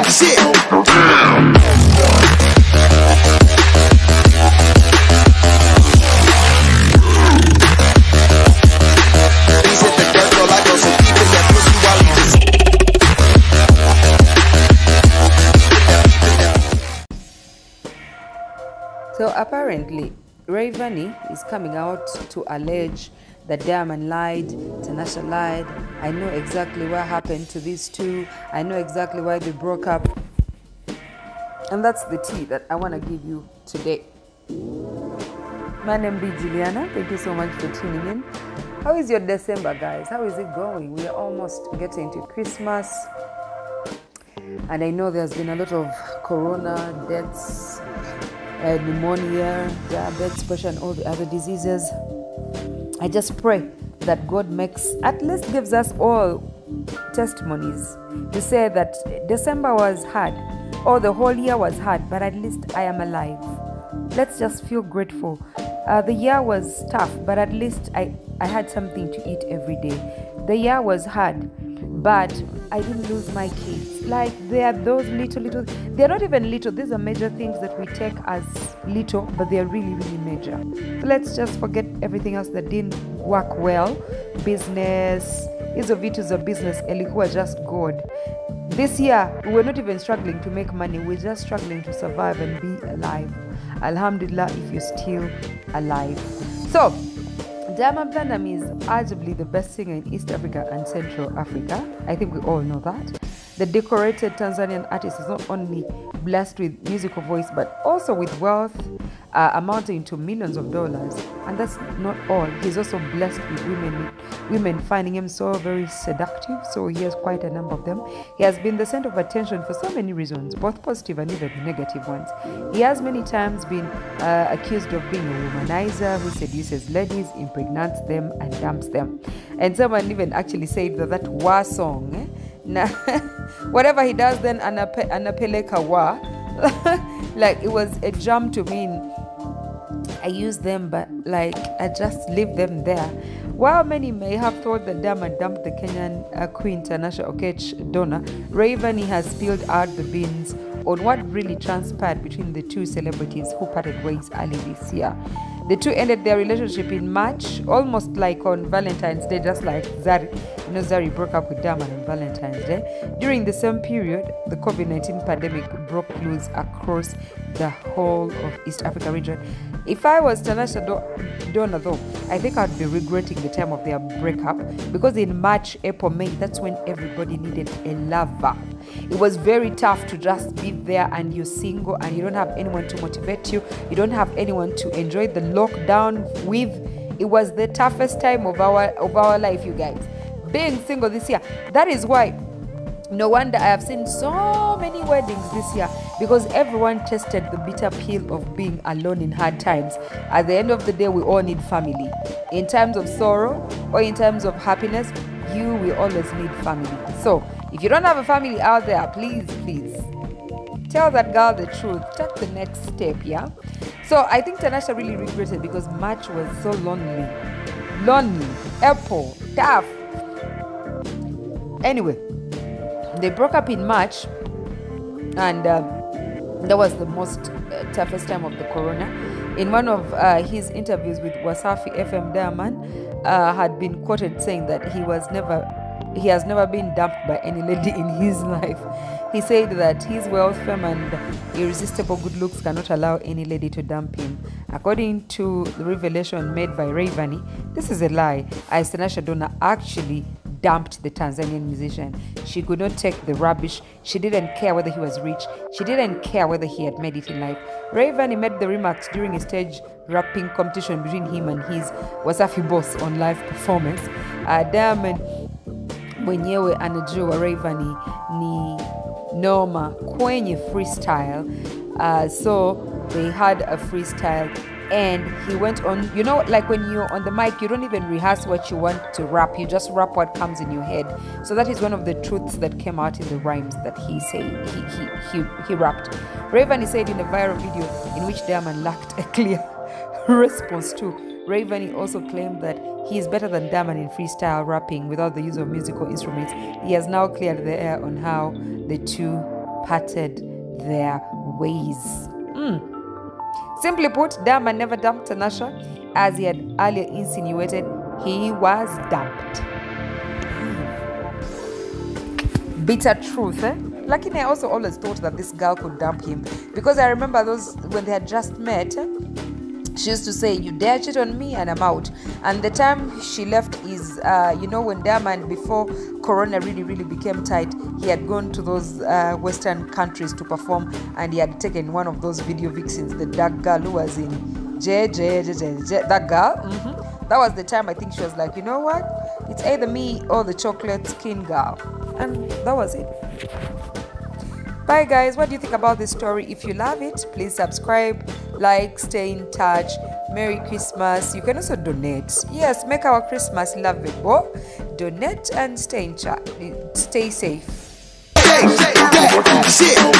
So apparently, Rayvanny is coming out to allege that Diamond lied, Tanasha lied. I know exactly what happened to these two. I know exactly why they broke up. And that's the tea that I want to give you today. My name is Juliana. Thank you so much for tuning in. How is your December, guys? How is it going? We are almost getting to Christmas. And I know there's been a lot of corona deaths, pneumonia, diabetes, pressure, and all the other diseases. I just pray that God at least gives us all testimonies to say that December was hard, or the whole year was hard, but at least I am alive. Let's just feel grateful. The year was tough, but at least I had something to eat every day. The year was hard, but I didn't lose my kids. Like, they are those little, they're not even little. These are major things that we take as little, but they're really, really major. So let's just forget everything else that didn't work well. Business, hizo vitu za business, ilikuwa just God. This year, we were not even struggling to make money. We're just struggling to survive and be alive. Alhamdulillah, if you're still alive. So, Diamond Platnumz is arguably the best singer in East Africa and Central Africa. I think we all know that. The decorated Tanzanian artist is not only blessed with musical voice, but also with wealth amounting to millions of dollars. And that's not all. He's also blessed with women finding him so very seductive. So he has quite a number of them. He has been the center of attention for so many reasons, both positive and even negative ones. He has many times been accused of being a womanizer who seduces ladies, impregnates them, and dumps them. And someone even actually said that war song, whatever he does then anapeleka wa, like it was a jump to mean I use them, but like I just leave them there. While many may have thought that Diamond dumped the Kenyan queen Tanasha Okech Donna, Rayvanny has spilled out the beans on what really transpired between the two celebrities who parted ways early this year. The two ended their relationship in March, almost like on Valentine's Day, just like Zari. You know, Zari broke up with Diamond on Valentine's Day. During the same period, the COVID-19 pandemic broke loose across the whole of East Africa region. If I was Tanasha Donna, though, I think I'd be regretting the time of their breakup, because in March, April, May, that's when everybody needed a lover. It was very tough to just be there and you're single and you don't have anyone to motivate you. You don't have anyone to enjoy the lockdown with. It was the toughest time of our life, you guys. Being single this year. That is why no wonder I have seen so many weddings this year, because everyone tested the bitter pill of being alone in hard times. At the end of the day, we all need family. In times of sorrow or in times of happiness, you will always need family. So if you don't have a family out there, please tell that girl the truth. Take the next step, yeah? So I think Tanasha really regretted, because March was so lonely. April, tough. Anyway, they broke up in March, and that was the most toughest time of the corona. In one of his interviews with Wasafi FM, Diamond had been quoted saying that he has never been dumped by any lady in his life. He said that his wealth, fame, and irresistible good looks cannot allow any lady to dump him. According to the revelation made by Rayvanny, this is a lie, as Tanasha Donna actually dumped the Tanzanian musician. She could not take the rubbish. She didn't care whether he was rich. She didn't care whether he had made it in life. Rayvanny made the remarks during a stage rapping competition between him and his Wasafi boss on live performance. Diamond mwenyewe anajua Rayvanny ni noma kwenye freestyle. So they had a freestyle, and he went on, you know, like when you're on the mic, you don't even rehearse what you want to rap, you just rap what comes in your head. So that is one of the truths that came out in the rhymes that he said, he rapped. Rayvanny said in a viral video in which Diamond lacked a clear response to. Rayvanny also claimed that he is better than Diamond in freestyle rapping without the use of musical instruments. He has now cleared the air on how the two parted their ways. Simply put, Diamond never dumped Tanasha, as he had earlier insinuated he was dumped. Bitter truth, eh? Lakini I also always thought that this girl could dump him, because I remember those when they had just met. She used to say, "You dare cheat on me and I'm out." And the time she left is, when Diamond, before Corona really became tight, he had gone to those Western countries to perform, and he had taken one of those video vixens, the dark girl who was in that girl. That was the time I think she was like, you know what? It's either me or the chocolate skin girl. And that was it. Bye guys, what do you think about this story? If you love it, please subscribe, like, stay in touch. Merry Christmas. You can also donate. Yes, make our Christmas lovable. Donate and stay in chat. Stay safe. Shit.